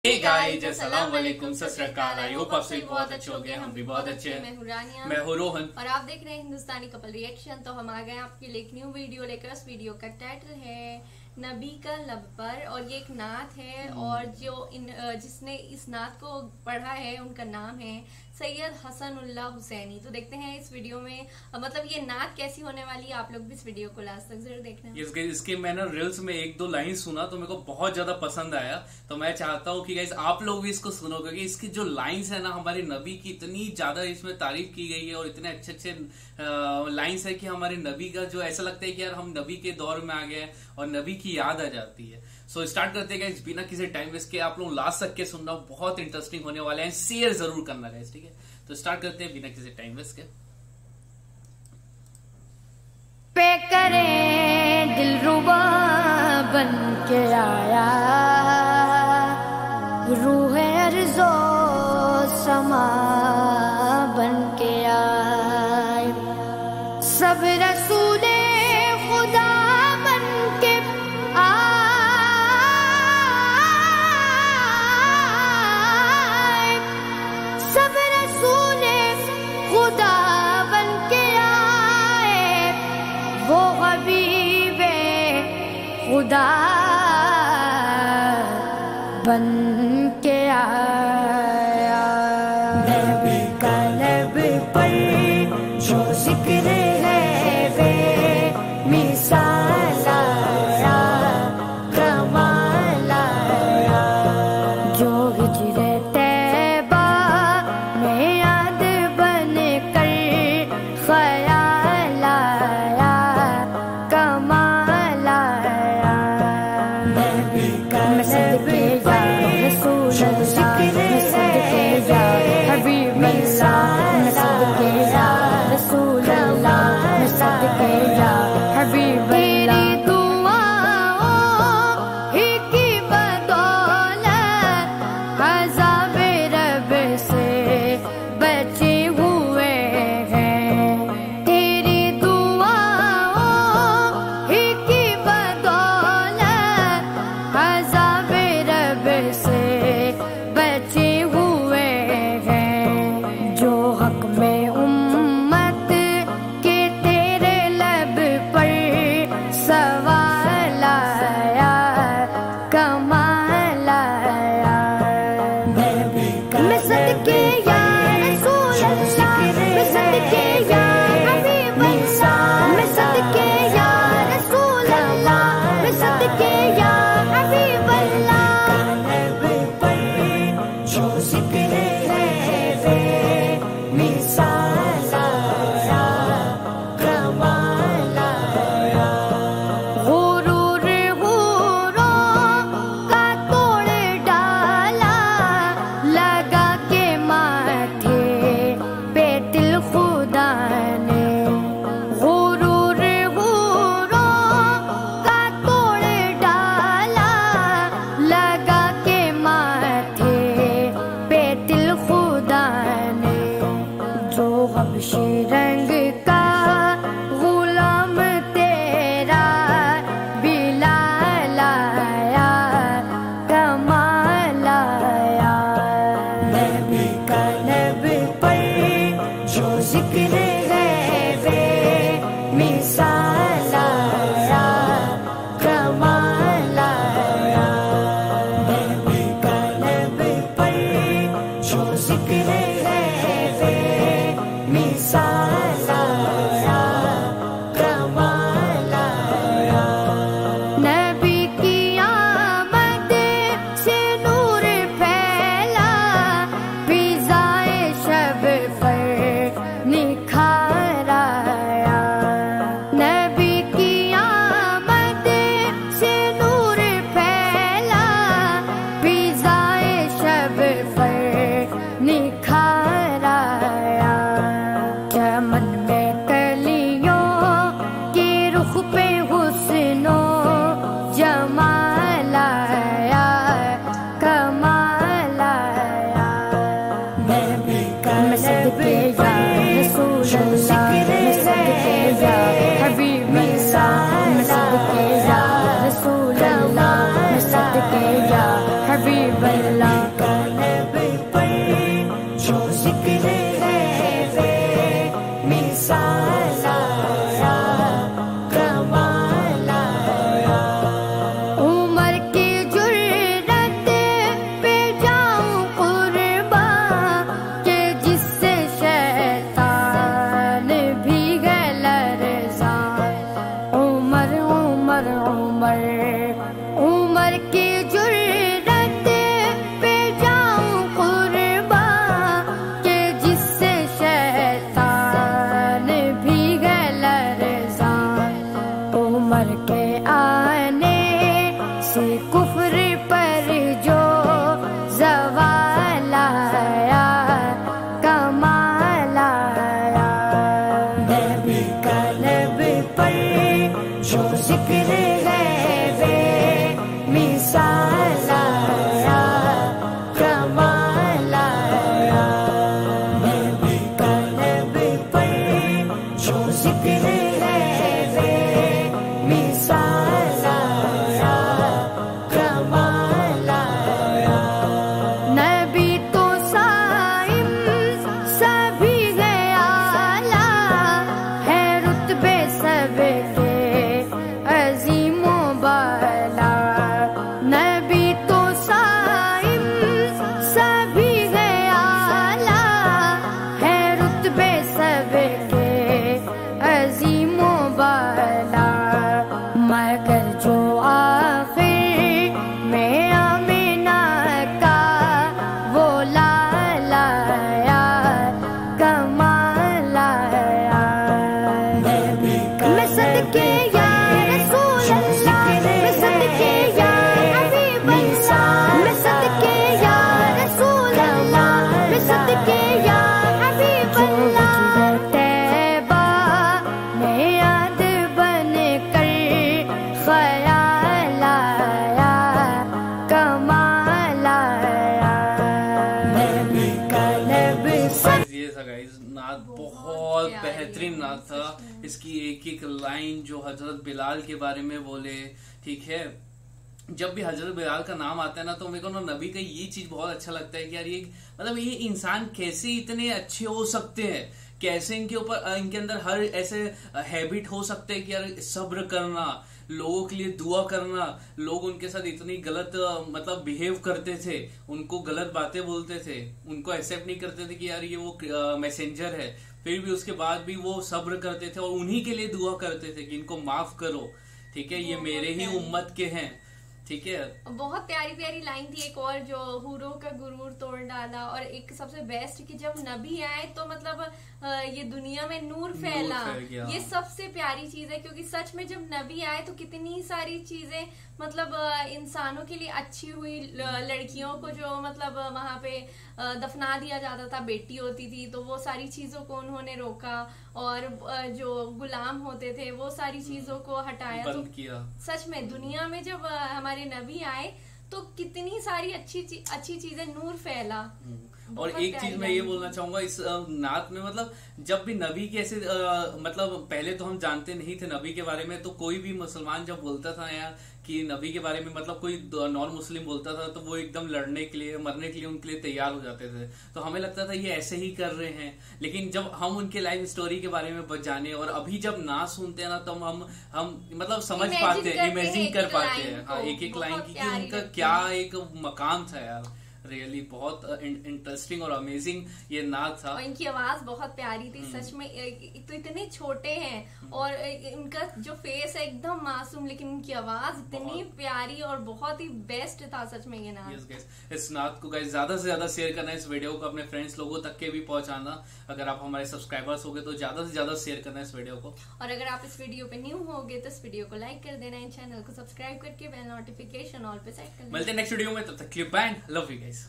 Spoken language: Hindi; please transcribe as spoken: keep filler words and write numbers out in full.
हे गाइस, अस्सलाम वालेकुम, सत श्री अकाल। आई होप आप सभी बहुत अच्छे होंगे। हम भी बहुत अच्छे हैं। मैं हूँ रानिया, मैं हूँ रोहन और आप देख रहे हैं हिंदुस्तानी कपल रिएक्शन। तो हम आ गए आपके लिए एक न्यू वीडियो लेकर। उस वीडियो का टाइटल है नबी का लब पर, और ये एक नात है, और जो इन जिसने इस नात को पढ़ा है उनका नाम है सैयद हसनुल्लाह हुसैनी। तो देखते हैं इस वीडियो में मतलब ये नात कैसी होने वाली है। आप लोग भी इस वीडियो को लास्ट तक जरूर देखना। इसके इसके मैंने रील्स में एक दो लाइन सुना तो मेरे को बहुत ज्यादा पसंद आया। तो मैं चाहता हूँ कि गाइस आप लोग भी इसको सुनो, क्योंकि इसकी जो लाइंस है ना, हमारे नबी की इतनी ज्यादा इसमें तारीफ की गई है और इतने अच्छे अच्छे लाइंस है कि हमारे नबी का जो ऐसा लगता है कि यार हम नबी के दौर में आ गए और नबी की याद आ जाती है। सो स्टार्ट करते हैं गाइस बिना किसी टाइम वेस्ट के। आप लोग लास्ट तक के सुनना, बहुत इंटरेस्टिंग होने वाले हैं। शेयर जरूर करना गाइस, ठीक है। तो स्टार्ट करते हैं बिना किसी टाइम वेस्ट के। पे करे दिलरुबा बन के आया, रूह अर्ज़ो समा बन के आए, सब रसूले खुदा बन के आए, सब रसूले खुदा बन के आए, वो हबीबे खुदा बन के आया। नबी का लब पर जो जिक्र है वे मिसाल आया, कमाल आया, जो हिजरे तैबा में याद बन कर ख्याल आया, कमाल आया। नबी का लब पर रसूल अल्लाह हबीब अल्लाह कलब पर जो जिक्र है वे मिसाल आया कमाल आया। उमर की जुर्रत पे जाऊं कुर्बान के जिससे शैतान भी है लरज़ान। उमर उमर उमर उमर की जुर्रत पे जाऊं कुर्बान के जिससे शैतान भी है लरज़ान। उमर के आने से कुफ्र पर जो ज़वाल आया कमाल आया। नबी का लब पर जो जिक्र है वे मिसाल आया कमाल आया। नबी का लब पर जो जिक्र है वे मिसाल आया कमाल आया। नबी तो साइम सभी है आला है रुतबे सबके अजीमो बाला। नबी तो साइम सभी है आला है रुतबे सबके अजीमो बाला। मगर जो आखिर में आमिना का वो लाल आया कमाल आया। नबी का मैं सदके या रसूल अल्लाह मैं सदके या हबीब अल्लाह मैं सदके या रसूल अल्लाह मैं सदके या हबीब अल्लाह। तैबा में याद बन कर ख्याल आया कमाल आया। नबी का लब पर ये था गाइस नात बहुत प्यारी बेहतरीन नात था। सच में। इसकी एक एक लाइन जो हजरत बिलाल के बारे में बोले, ठीक है, जब भी हजरत बिलाल का नाम आता है ना तो मेरे को ना नबी का ये चीज बहुत अच्छा लगता है कि यार ये मतलब ये इंसान कैसे इतने अच्छे हो सकते हैं, कैसे इनके ऊपर इनके अंदर हर ऐसे हैबिट हो सकते हैं कि यार सब्र करना, लोगों के लिए दुआ करना। लोग उनके साथ इतनी गलत मतलब बिहेव करते थे, उनको गलत बातें बोलते थे, उनको एक्सेप्ट नहीं करते थे कि यार ये वो मैसेंजर है, फिर भी उसके बाद भी वो सब्र करते थे और उन्हीं के लिए दुआ करते थे कि इनको माफ करो, ठीक है, ये मेरे ही उम्मत के हैं, ठीक है। बहुत प्यारी प्यारी लाइन थी। एक और जो हुरों का गुरूर तोड़ डाला, और एक सबसे बेस्ट कि जब नबी आए तो मतलब ये दुनिया में नूर फैला। फैल गया। ये सबसे प्यारी चीज है, क्योंकि सच में जब नबी आए तो कितनी सारी चीजें मतलब इंसानों के लिए अच्छी हुई। लड़कियों को जो मतलब वहां पे दफना दिया जाता था, बेटी होती थी, तो वो सारी चीजों को उन्होंने रोका, और जो गुलाम होते थे वो सारी चीजों को हटाया, तो किया। सच में दुनिया में जब हमारे नबी आए तो कितनी सारी अच्छी ची, अच्छी चीजें, नूर फैला। और एक चीज मैं ये बोलना चाहूंगा इस नात में, मतलब जब भी नबी के ऐसे मतलब पहले तो हम जानते नहीं थे नबी के बारे में, तो कोई भी मुसलमान जब बोलता था यार कि नबी के बारे में, मतलब कोई नॉन मुस्लिम बोलता था तो वो एकदम लड़ने के लिए, मरने के लिए उनके लिए तैयार हो जाते थे। तो हमें लगता था ये ऐसे ही कर रहे हैं, लेकिन जब हम उनके लाइफ स्टोरी के बारे में जाने और अभी जब ना सुनते हैं ना तो हम हम मतलब समझ पाते हैं, इमेजिन कर पाते हैं हाँ एक एक लाइन की कि उनका क्या एक मकाम था यार। रियली बहुत इंटरेस्टिंग और अमेजिंग ये नात था। और इनकी आवाज बहुत प्यारी थी सच में। एक तो इतने छोटे हैं और इनका जो फेस है एकदम मासूम, लेकिन इनकी आवाज इतनी प्यारी और बहुत ही बेस्ट था सच में ये नात। yes, guys, इस नात को गाइस ज्यादा से ज्यादा शेयर करना, इस वीडियो को अपने फ्रेंड्स लोगों तक के भी पहुंचाना। अगर आप हमारे सब्सक्राइबर्स होगे तो ज्यादा से ज्यादा शेयर करना इस वीडियो को। और अगर आप इस वीडियो पे न्यू होगे तो इस वीडियो को लाइक कर देना, इन चैनल को सब्सक्राइब करके बेल नोटिफिकेशन ऑल पे सेट कर देना। मिलते हैं नेक्स्ट वीडियो में, तब तक के लिए बाय, लव यू गाइस।